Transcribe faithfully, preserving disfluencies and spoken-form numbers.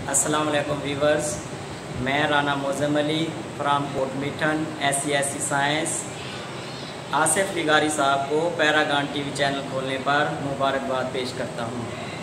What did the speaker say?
अस्सलाम वालेकुम व्यूवर्स, मैं Rana Muazzam Ali from Kot Mithan S C S C science Asif लिगारी साहब को पैरागान टीवी चैनल खोलने पर मुबारकबाद पेश करता हूँ।